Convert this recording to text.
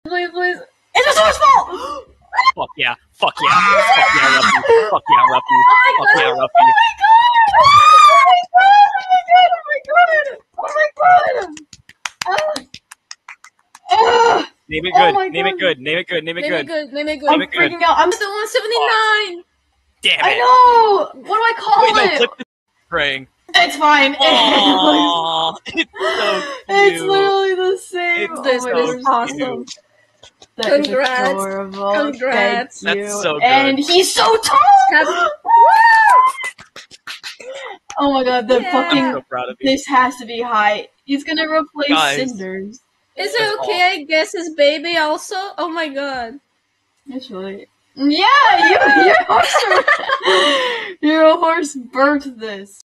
Please, please. It's a source fault! Fuck yeah. Fuck yeah. Fuck yeah, Ruffy. Fuck yeah, Ruffy. Fuck yeah, Ruffy. Oh my god! Name it Oh good. my Name it God. good. Name it good. Name it good. Name it good. I'm Name it good. freaking out. I'm The 179. Damn it. I know! What do I call Wait, no, it? click the praying. It's fine. Aww, it's so cute. It's literally the same. It's This my is goodness. awesome. That is Congrats. adorable. Congrats. Thank you. That's so good. And he's so tall! Oh my god, the Yeah. fucking... I'm so proud of you. This has to be high. He's gonna replace Guys. Cinders. Is That's it okay? I guess his baby also. Oh my god. Actually. Yeah, your horse birthed this.